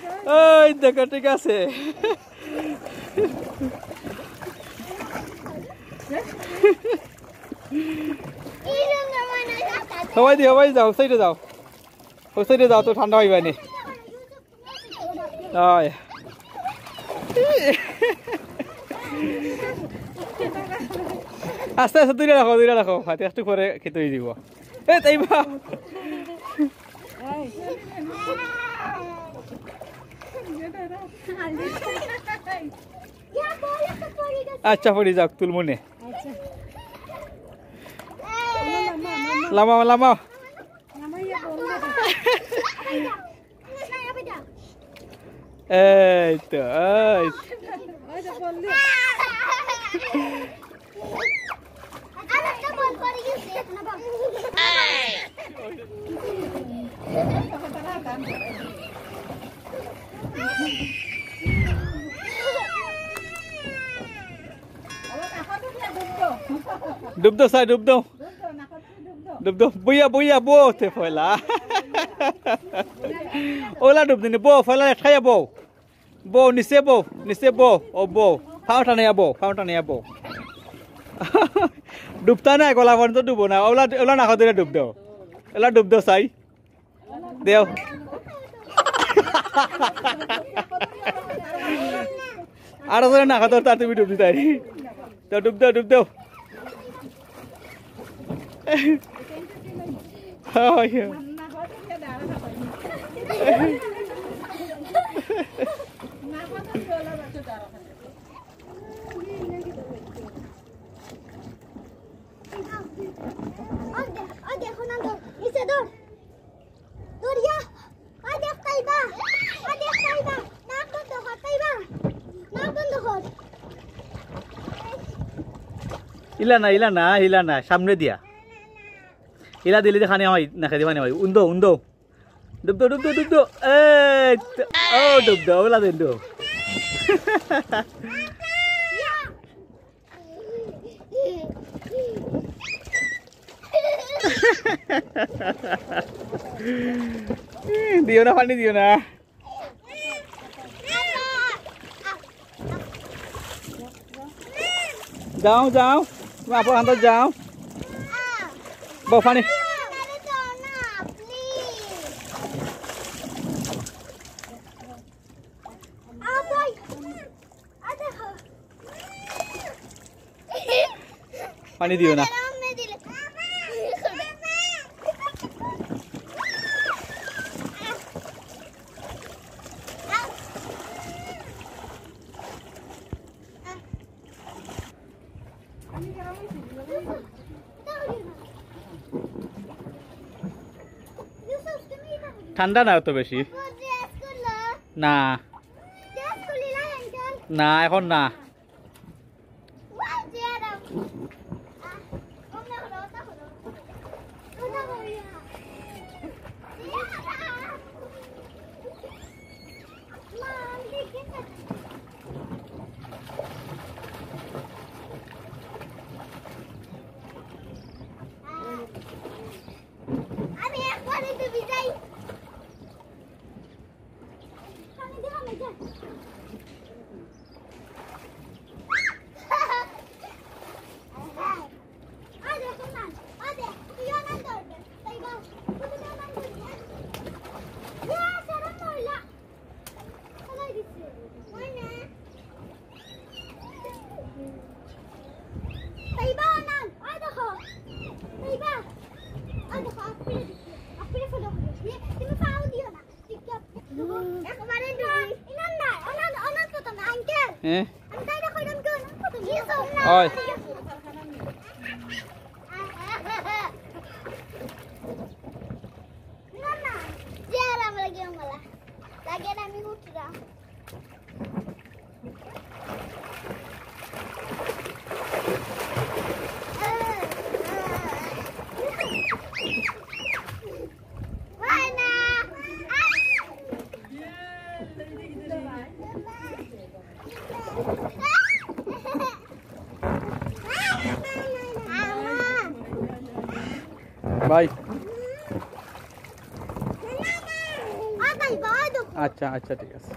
ওই দেখো ঠিক আছে সবাই যাও সাইডে যাও ওই সাইডে যাও তো ঠান্ডা হইবা নি আস্তে আস্তে দূরে রাখো হাতে একটু পরে খেতে হয়ে দিব এ তাই বা আচ্ছা পড়ি যাক তুলমনে লামাও এই তো ডুব দো বইয়া বো তে ফয়লা ওলা ডুব দিনে বো ফয়লা খাইয়া বো নিচে বো ও বো ফাউন্টানে বো ডুবতা না গলা পর্যন্ত ডুবো না ওলা নাখা দিলে ডুব দাও ওলা ডুব দাও চাই দেও আর নাখা তোর তার তুমি ডুব দিতাই ডুব দাও ইলা না সামনে দিয়া ইলা দিলে খানে হয় না খেতে মানে হয় উন্দো ডুব দো ও ডুব দো ওলা দেন দো দিও না পানি দিও না যাও তুমি আপন হাতে যাও পানি পানি দিও না ঠান্ডা না তো বেশি না এখন না Ôi. Bye. আচ্ছা আচ্ছা ঠিক আছে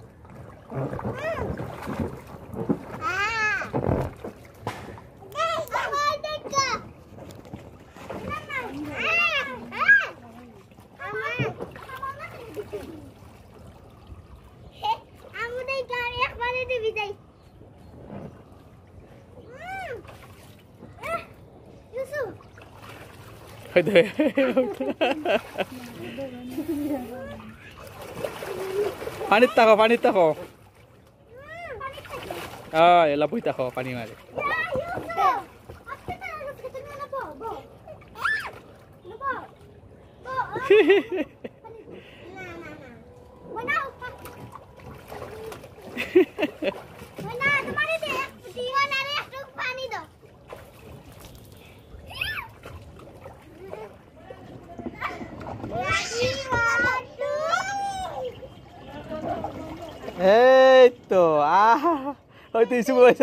পানিত থাকো এলা বই থাকো পানি মারে এই তো হয়তো ইসু বসে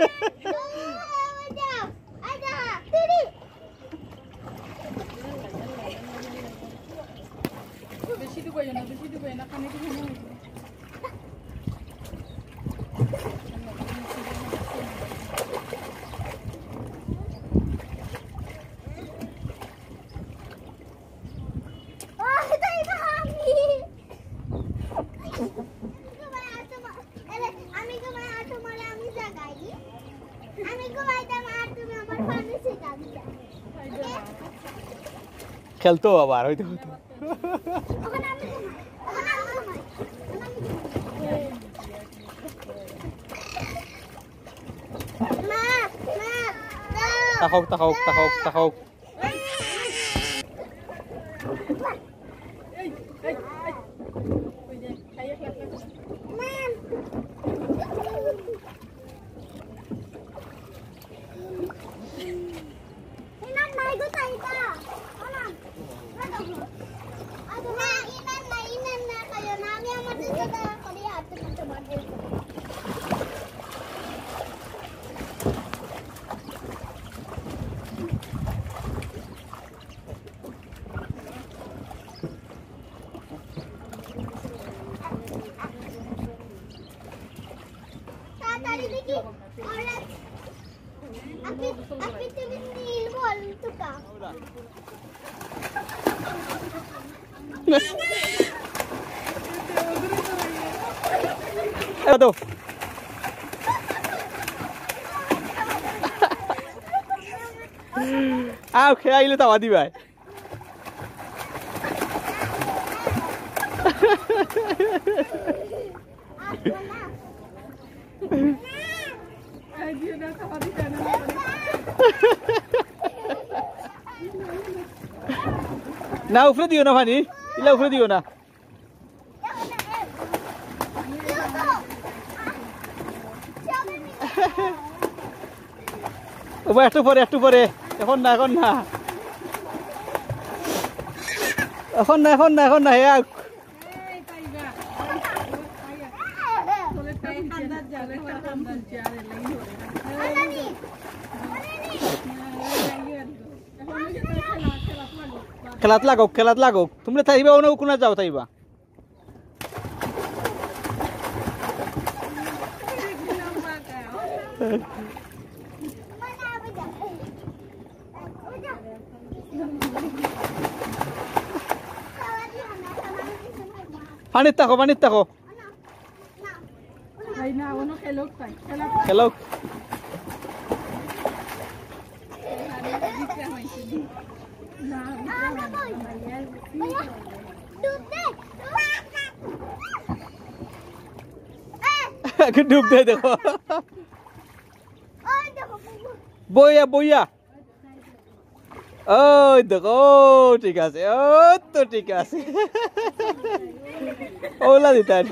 খেলতো আবার হয়তো হতো তাকাও Aduh. Oke, ini tahu adi bay. Na ufre diyo na pani, ila ufre diyo na. ও একটু পরে এখন না হে খেলাত লাগক তুমি থাইবা ওনা কোনা যাও থাইবা পানিত থাকো খেলক ডুব দে দেখো বইয়া ওই দেখো ঠিক আছে ও তো ঠিক আছে ওলা দিতার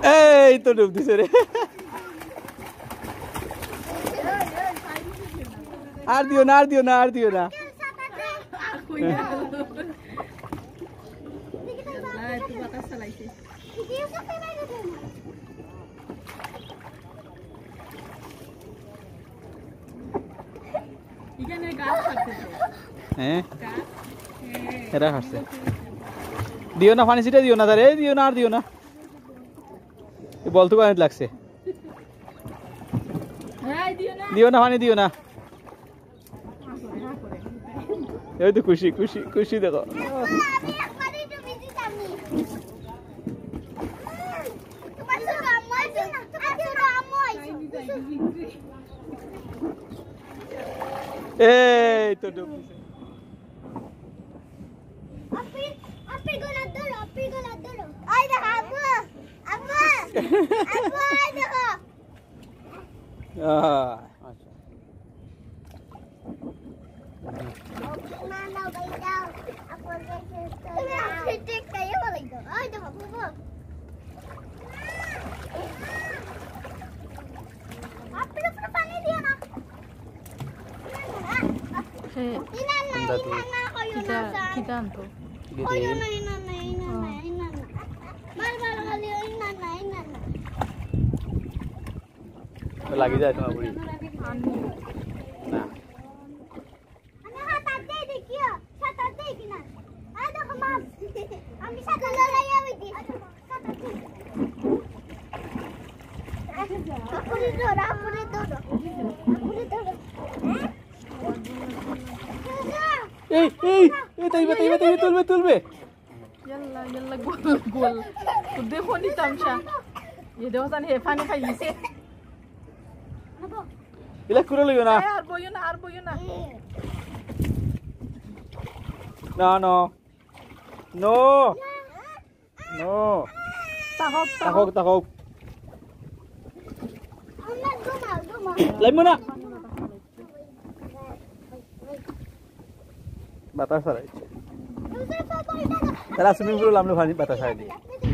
এই তো ডুব দিছে রে আর দিও না আর দিও না আর দিও না এরা হাসছে দিও না পানি ছিটা দিও না তারে দিও না আর দিও না বল তো পানি লাগছে দিও না পানি দিও না এই তো খুশি খুশি খুশি দেখো এই তো ডুব দিছে আপনি গোলা ধরো আই দেখো আব্বু আব্বু আব্বু আই দেখো আচ্ছা না না ভাই দাও আপু দেখে তুমি আপনি টেক কাইয়ে বলাই দাও আই দেখো বাবু আপনি তো পানি দিও না ইনা না কইও না kita anto কইও না ইনা মার গালি ইনা না লাগি যায় তোমার বুড়ি না আমি হাতাতে দেখিও হাতাতে কিনা আই দেখো মাছ আমি সাথে লড়াই আমি দি আপুরে ধরো এই এই এই তাইবা তুলবে yalla yalla gol দেখো নি তামসা ये देखो জানি হে পানি খাইছে ইলা করে লইও না আর বইও না না নো নো নো তাহক তাহক আমরা ঘুমাও লাইমো না বাতাস ছাড়াইছে তারা সুইমিং পুলে নামলে পানি বাতাস ছাড়াই দিয়ে